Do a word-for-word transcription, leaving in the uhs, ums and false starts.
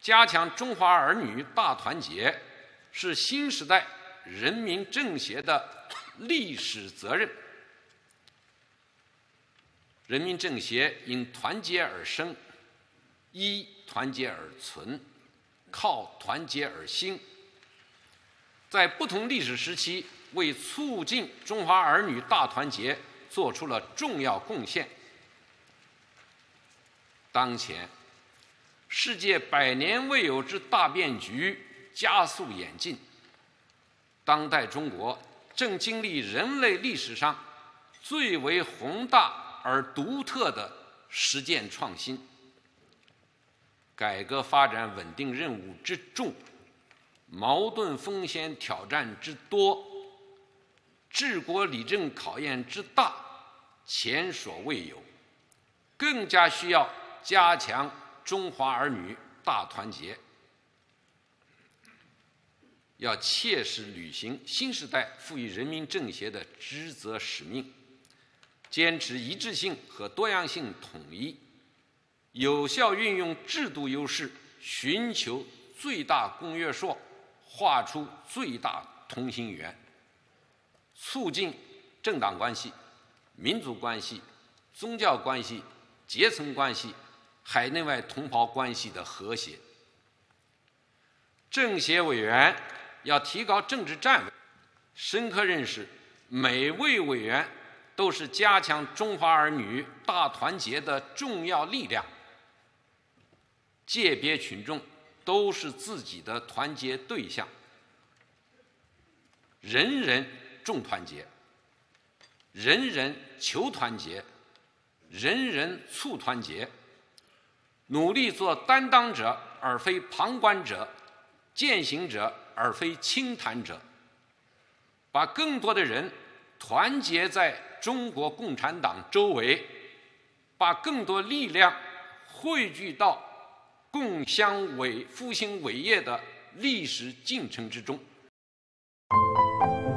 加强中华儿女大团结是新时代人民政协的历史责任。人民政协因团结而生，依团结而存，靠团结而兴。在不同历史时期，为促进中华儿女大团结做出了重要贡献。当前，世界百年未有之大变局加速演进，当代中国正经历人类历史上最为宏大而独特的实践创新。改革发展稳定任务之重，矛盾风险挑战之多，治国理政考验之大，前所未有，更加需要加强中华儿女大团结。要切实履行新时代赋予人民政协的职责使命，坚持一致性和多样性统一，有效运用制度优势，寻求最大公约数，画出最大同心圆，促进政党关系、民族关系、宗教关系、阶层关系、海内外同胞关系的和谐。政协委员要提高政治站位，深刻认识每位委员都是加强中华儿女大团结的重要力量，界别群众都是自己的团结对象，人人重团结，人人求团结，人人促团结，努力做担当者而非旁观者，践行者而非轻谈者，把更多的人团结在中国共产党周围，把更多力量汇聚到共襄伟复兴伟业的历史进程之中。